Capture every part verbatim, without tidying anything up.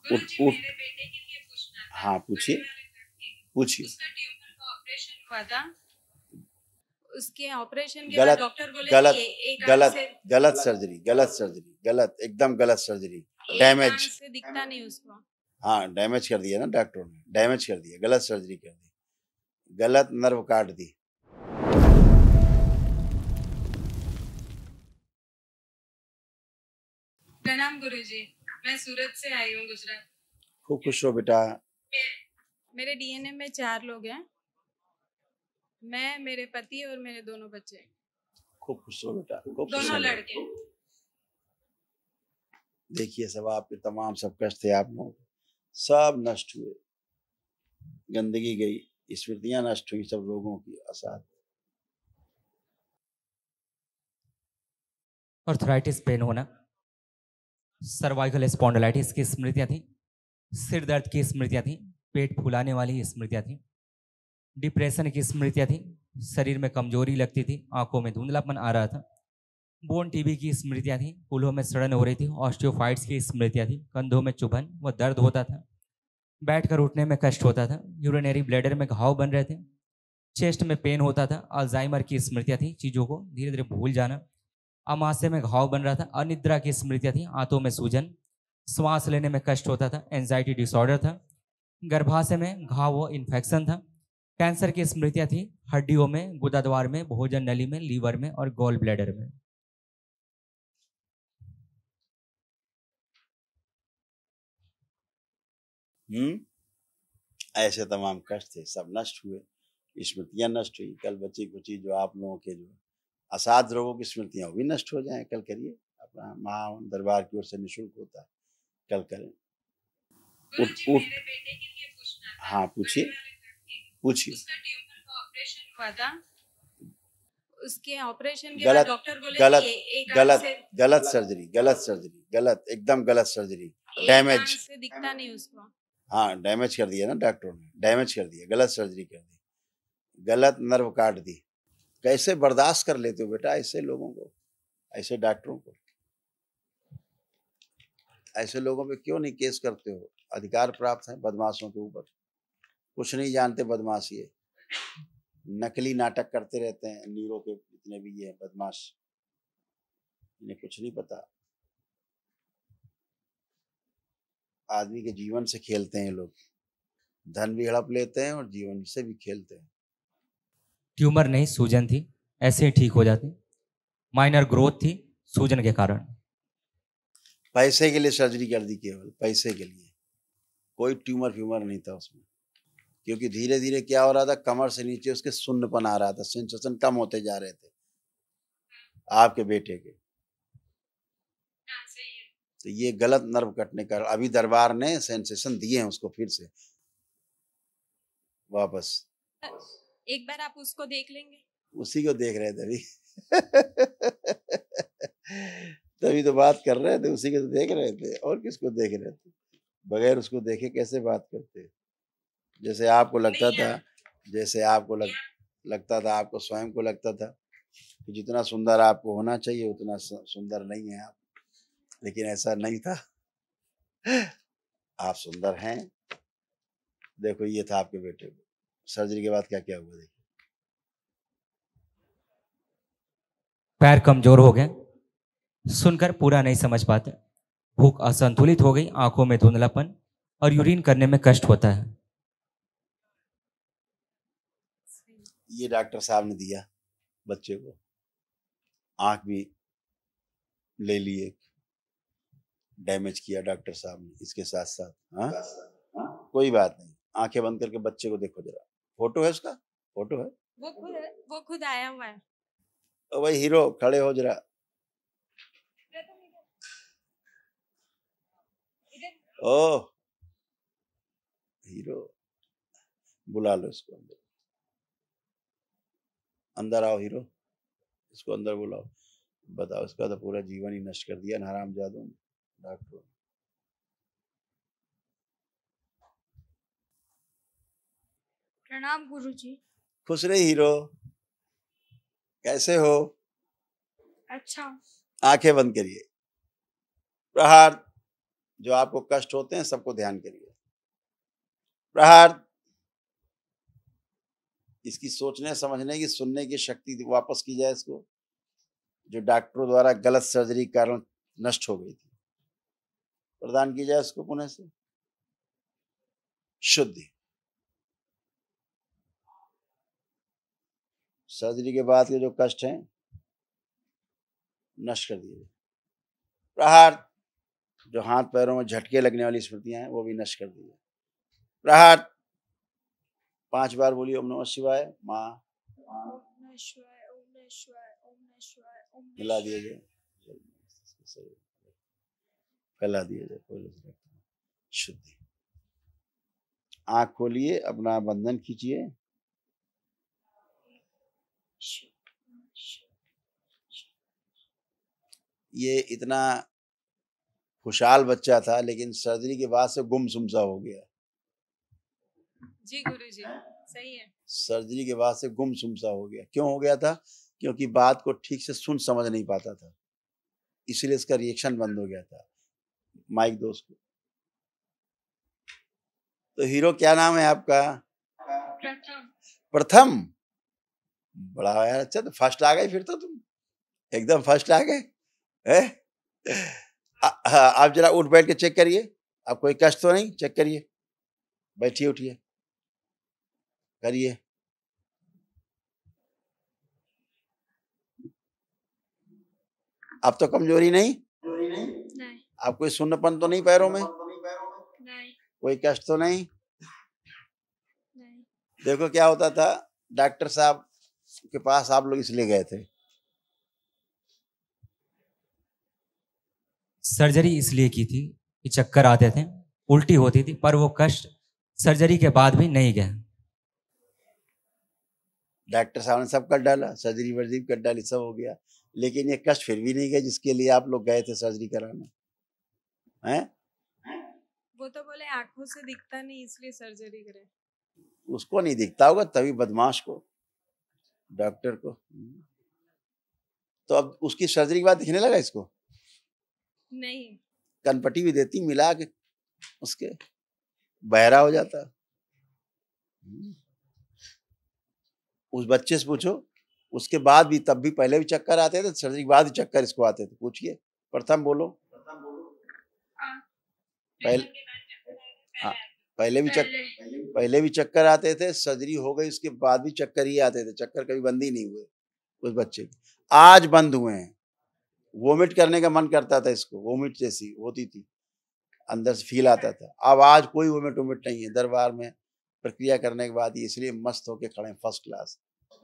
उठ उठ हाँ पूछिए पूछिए। उसका ट्यूमर का ऑपरेशन हुआ था, उसके ऑपरेशन के बाद गलत डॉक्टर बोले गलत कि एक आंख गलत से गलत सर्जरी गलत सर्जरी गलत एकदम गलत सर्जरी एक डैमेज। आंख से दिखता नहीं उसको। हाँ डैमेज कर दिया ना डॉक्टरों ने, डैमेज कर दिया, गलत सर्जरी कर दी, गलत नर्व काट दी। प्रणाम गुरुजी, मैं सूरत से आई हूँ गुजरात। खूब खुश हो बेटा। मेरे डीएनए में चार लोग हैं, मैं, मेरे पति और मेरे दोनों बच्चे। खूब खुश हो बेटा, खूब खुश दोनों हो। लड़के। देखिए सब आपके तमाम सब कष्ट थे आप लोगों के, सब नष्ट हुए, गंदगी गई, स्मृतियां नष्ट हुई सब लोगों की असाध। आर्थराइटिस पेन होना, सर्वाइकल स्पॉन्डिलाइटिस की स्मृतियां थी, सिर दर्द की स्मृतियां थी, पेट फुलाने वाली स्मृतियां थी, डिप्रेशन की स्मृतियां थी, शरीर में कमजोरी लगती थी, आंखों में धुंधलापन आ रहा था, बोन टीबी की स्मृतियां थी, कूल्हों में सड़न हो रही थी, ऑस्टियोफाइट्स की स्मृतियां थी, कंधों में चुभन व दर्द होता था, बैठकर उठने में कष्ट होता था, यूरिनरी ब्लैडर में घाव बन रहे थे, चेस्ट में पेन होता था, अल्जाइमर की स्मृतियां थी, चीज़ों को धीरे धीरे भूल जाना, अमाशय में घाव बन रहा था, अनिद्रा की स्मृतियां थी, आंतों में सूजन, श्वास लेने में कष्ट होता था, एंजाइटी डिसऑर्डर था, गर्भाशय में घाव व इन्फेक्शन था, कैंसर की स्मृतियां थी, हड्डियों में, गुदाद्वार में, भोजन नली में, लीवर में और गॉल ब्लैडर में। हम्म ऐसे तमाम कष्ट थे सब नष्ट हुए, स्मृतियां नष्ट हुई। कल बची कुची जो आप लोगों के जो असाध रोगों की स्मृतियां वो भी नष्ट हो जाएं। कल करिए, अपना महा दरबार की ओर से निःशुल्क होता है, कल करें। उठ उठ हाँ पूछिए पूछिए। उसका ट्यूमर का ऑपरेशन हुआ था, उसके ऑपरेशन के गलत बाद डॉक्टर बोले गलत कि एक आंख गलत से गलत सर्जरी गलत सर्जरी गलत एकदम गलत सर्जरी एक डैमेज। आंख से दिखता नहीं उसको। हाँ डैमेज कर दिया ना डॉक्टरों ने, डैमेज कर दिया, गलत सर्जरी कर दी, गलत नर्व काट दी। कैसे बर्दाश्त कर लेते हो बेटा ऐसे लोगों को, ऐसे डॉक्टरों को? ऐसे लोगों पे क्यों नहीं केस करते हो? अधिकार प्राप्त है बदमाशों के ऊपर, कुछ नहीं जानते बदमाश, ये नकली नाटक करते रहते हैं। नीरो के जितने भी ये बदमाश, इन्हें कुछ नहीं पता, आदमी के जीवन से खेलते हैं लोग, धन भी हड़प लेते हैं और जीवन से भी खेलते हैं। ट्यूमर नहीं सूजन थी, ऐसे ही ठीक हो जाती, माइनर ग्रोथ थी सूजन के कारण। पैसे के लिए सर्जरी कर दी, केवल पैसे के लिए, कोई ट्यूमर फ्यूमर नहीं था उसमें। क्योंकि धीरे धीरे क्या हो रहा था, कमर से नीचे उसके सुन्नपन आ रहा था, सेंसेशन कम होते जा रहे थे आपके बेटे के। तो ये गलत नर्व कटने का, अभी दरबार ने सेंसेशन दिए हैं उसको फिर से वापस। एक बार आप उसको देख लेंगे। उसी को देख रहे थे अभी तभी तो बात कर रहे थे, उसी को तो देख रहे थे, और किसको देख रहे थे? बगैर उसको देखे कैसे बात करते? जैसे आपको लगता था, जैसे आपको लग, लगता था, आपको स्वयं को लगता था कि जितना सुंदर आपको होना चाहिए उतना सुंदर नहीं है आप, लेकिन ऐसा नहीं था, आप सुंदर हैं। देखो ये था आपके बेटे को, सर्जरी के बाद क्या क्या हुआ देखिए। पैर कमजोर हो गए, सुनकर पूरा नहीं समझ पाते, भूख असंतुलित हो गई, आंखों में धुंधलापन और यूरिन करने में कष्ट होता है। ये डॉक्टर साहब ने दिया बच्चे को, आंख भी ले लिए, डैमेज किया डॉक्टर साहब ने इसके साथ साथ। हाँ कोई बात नहीं, आंखें बंद करके बच्चे को देखो जरा, फोटो है उसका, फोटो है, वो खुद वो खुद आया हुआ है। ओ भाई हीरो खड़े हो जरा, ओ हीरो, बुला लो इसको अंदर, अंदर आओ हीरो, इसको अंदर बुलाओ। बताओ, इसका तो पूरा जीवन ही नष्ट कर दिया हरामजादों ने, डॉक्टरों। प्रणाम गुरुजी। खुश रहे हीरो, कैसे हो? अच्छा। आंखें बंद करिए, प्रहार, जो आपको कष्ट होते हैं सबको ध्यान करिए। प्रहार, इसकी सोचने समझने की सुनने की शक्ति वापस की जाए इसको, जो डॉक्टरों द्वारा गलत सर्जरी के कारण नष्ट हो गई थी, प्रदान की जाए इसको पुनः से शुद्धि। सर्जरी के बाद के जो कष्ट हैं नष्ट कर दिए। प्रहार, जो हाथ पैरों में झटके लगने वाली स्मृतियां हैं वो भी नष्ट कर दिए। प्रहार, पांच बार बोलिए ओम नमः शिवाय। माँ मिला दिए जाए, फैला दिए जाए शुद्धि। आंख खोलिए, अपना बंधन खींचिए। ये इतना खुशहाल बच्चा था लेकिन सर्जरी के बाद से गुमसुम सा हो गया। जी गुरुजी, सही है। सर्जरी के बाद से गुमसुम सा हो गया। क्यों हो गया था? क्योंकि बात को ठीक से सुन समझ नहीं पाता था, इसलिए इसका रिएक्शन बंद हो गया था। माइक दोस्त को। तो हीरो क्या नाम है आपका? प्रथम। प्रथम, बड़ा यार, अच्छा तो फर्स्ट आ गए फिर तो तुम एकदम फर्स्ट आ गए हैं। आप जरा उठ बैठ के चेक करिए, आप कोई कष्ट तो नहीं? चेक करिए, बैठिए उठिए करिए। अब तो कमजोरी नहीं? नहीं। आप कोई सुन्नपन तो नहीं पैरों में? नहीं। कोई कष्ट तो नहीं? नहीं। देखो क्या होता था, डॉक्टर साहब के पास आप लोग इसलिए गए थे। सर्जरी इसलिए की थी कि चक्कर आते थे, उल्टी होती थी, पर वो कष्ट सर्जरी के बाद भी नहीं गया। डॉक्टर साहब ने सब कर डाला, सर्जरी वर्जरी कर डाली, सब हो गया, लेकिन ये कष्ट फिर भी नहीं गया जिसके लिए आप लोग गए थे सर्जरी कराने हैं। वो तो बोले आंखों से दिखता नहीं इसलिए सर्जरी करे। उसको नहीं दिखता होगा तभी बदमाश को, डॉक्टर को। तो अब उसकी सर्जरी के बाद दिखने लगा इसको? नहीं। कनपट्टी भी देती मिला के, उसके बहरा हो जाता। उस बच्चे से पूछो, उसके बाद भी, तब भी पहले भी चक्कर आते थे, सर्जरी के बाद भी चक्कर इसको आते थे। पूछिए, प्रथम बोलो। पहले हाँ, पहले भी चक्कर पहले भी चक्कर आते थे, सर्जरी हो गई उसके बाद भी चक्कर ही आते थे, चक्कर कभी बंद ही नहीं हुए उस बच्चे के। आज बंद हुए हैं। वोमिट करने का मन करता था इसको, वोमिट जैसी होती थी, अंदर से फील आता था। अब आज कोई वोमिट वोमिट नहीं है। दरबार में प्रक्रिया करने के बाद इसलिए मस्त होके खड़े, फर्स्ट क्लास।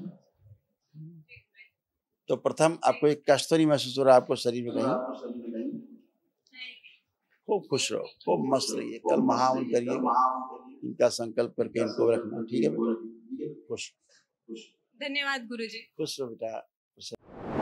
तो प्रथम, आपको एक कष्ट तो नहीं महसूस हो रहा आपको शरीर में कहीं? खूब खुश रहो, खूब मस्त रहिए। कल महावन करिएगा, इनका संकल्प करके इनको रखना, ठीक है बेटा? खुश। धन्यवाद गुरुजी। खुश रहो बेटा।